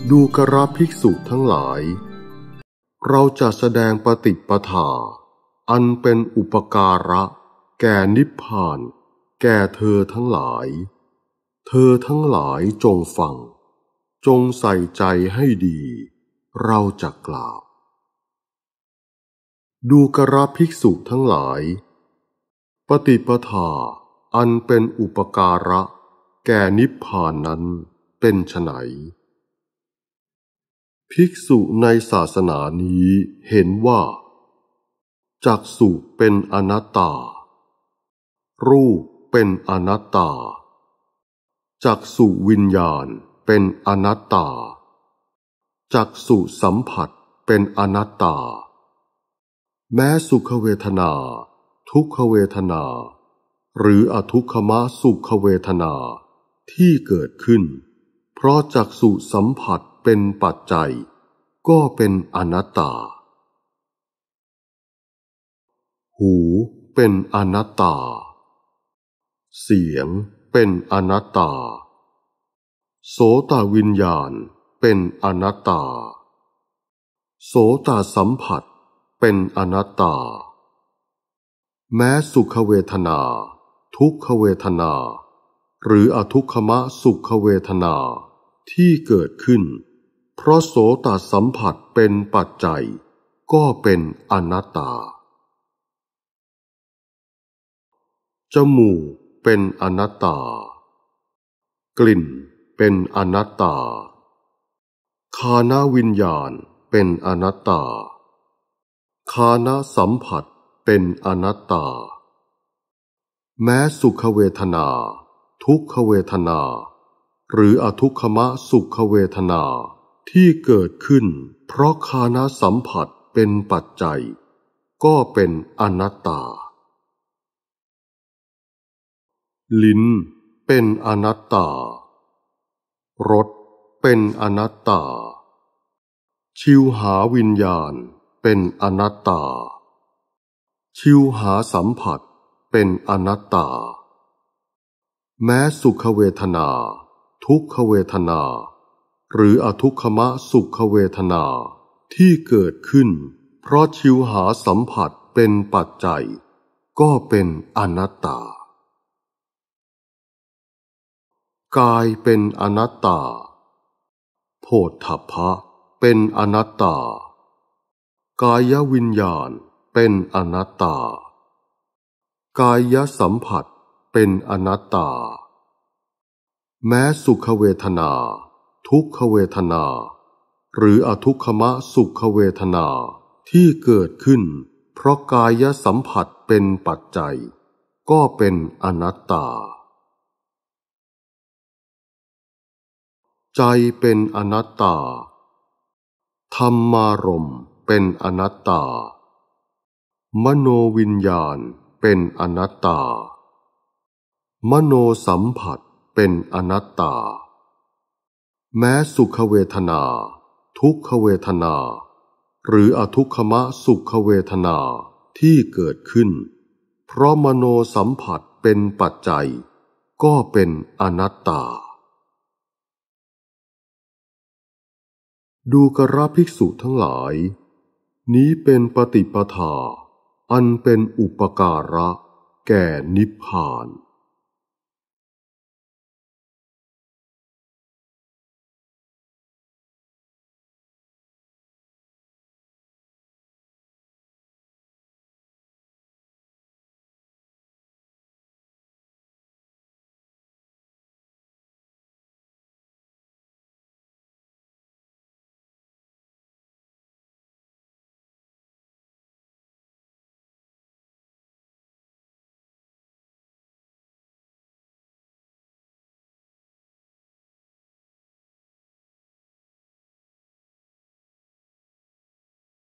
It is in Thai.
ดูกราภิกษุทั้งหลายเราจะแสดงปฏิปทาอันเป็นอุปการะแก่นิพพานแก่เธอทั้งหลายเธอทั้งหลายจงฟังจงใส่ใจให้ดีเราจะกล่าวดูกราภิกษุทั้งหลายปฏิปทาอันเป็นอุปการะแก่นิพพานนั้นเป็นไฉนภิกษุในศาสนานี้เห็นว่าจักษุเป็นอนัตตารูปเป็นอนัตตาจักษุวิญญาณเป็นอนัตตาจักษุสัมผัสเป็นอนัตตาแม้สุขเวทนาทุกขเวทนาหรืออทุกขมสุขเวทนาที่เกิดขึ้นเพราะจักษุสัมผัสเป็นปัจจัยก็เป็นอนัตตาหูเป็นอนัตตาเสียงเป็นอนัตตาโสตวิญญาณเป็นอนัตตาโสตสัมผัสเป็นอนัตตาแม้สุขเวทนาทุกขเวทนาหรืออทุกขมสุขเวทนาที่เกิดขึ้นเพราะโสตสัมผัสเป็นปัจจัยก็เป็นอนัตตาจมูกเป็นอนัตตากลิ่นเป็นอนัตตาฆานวิญญาณเป็นอนัตตาฆานสัมผัสเป็นอนัตตาแม้สุขเวทนาทุกขเวทนาหรืออทุกขมสุขเวทนาที่เกิดขึ้นเพราะฆานสัมผัสเป็นปัจจัยก็เป็นอนัตตาลิ้นเป็นอนัตตารสเป็นอนัตตาชิวหาวิญญาณเป็นอนัตตาชิวหาสัมผัสเป็นอนัตตาแม้สุขเวทนาทุกขเวทนาหรืออทุกขมสุขเวทนาที่เกิดขึ้นเพราะชิวหาสัมผัสเป็นปัจจัยก็เป็นอนัตตากายเป็นอนัตตาโผฏฐัพพะเป็นอนัตตากายวิญญาณเป็นอนัตตากายสัมผัสเป็นอนัตตาแม้สุขเวทนาทุกขเวทนาหรืออทุกขมสุขเวทนาที่เกิดขึ้นเพราะกายสัมผัสเป็นปัจจัยก็เป็นอนัตตาใจเป็นอนัตตาธรรมารมณ์เป็นอนัตตามโนวิญญาณเป็นอนัตตามโนสัมผัสเป็นอนัตตาแม้สุขเวทนาทุกขเวทนาหรืออทุกขมสุขเวทนาที่เกิดขึ้นเพราะมโนสัมผัสเป็นปัจจัยก็เป็นอนัตตาดูกราภิกษุทั้งหลายนี้เป็นปฏิปทาอันเป็นอุปการะแก่นิพพาน